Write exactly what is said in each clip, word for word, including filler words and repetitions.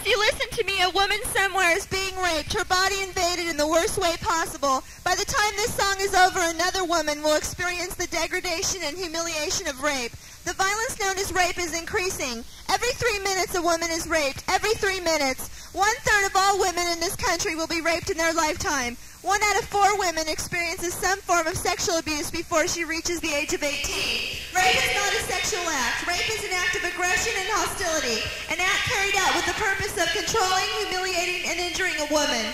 If you listen to me, a woman somewhere is being raped, her body invaded in the worst way possible. By the time this song is over, another woman will experience the degradation and humiliation of rape. The violence known as rape is increasing. Every three minutes a woman is raped. Every three minutes. One-third of all women in this country will be raped in their lifetime. One out of four women experiences some form of sexual abuse before she reaches the age of eighteen. Rape is not a sexual act. Rape is an act of aggression and hostility, an act carried out with the purpose of controlling, humiliating, and injuring a woman.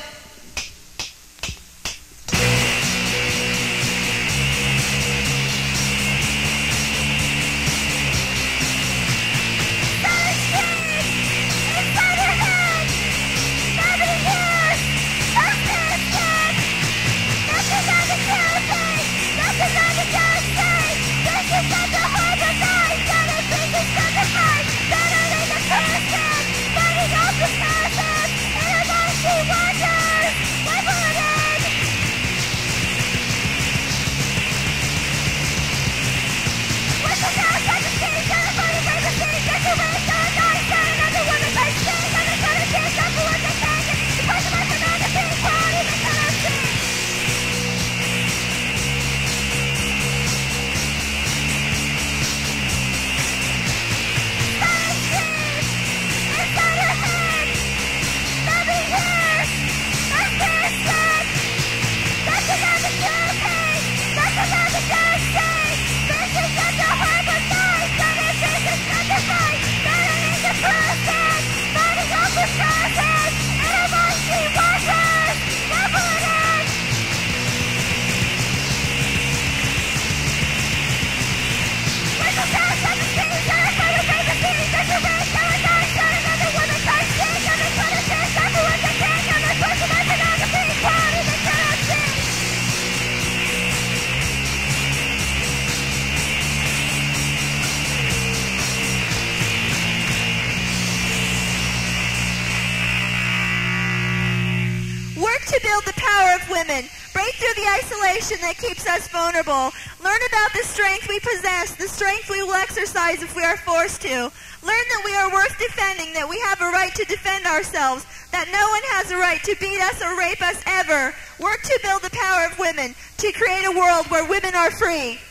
To build the power of women. Break through the isolation that keeps us vulnerable. Learn about the strength we possess, the strength we will exercise if we are forced to. Learn that we are worth defending, that we have a right to defend ourselves, that no one has a right to beat us or rape us ever. Work to build the power of women, to create a world where women are free.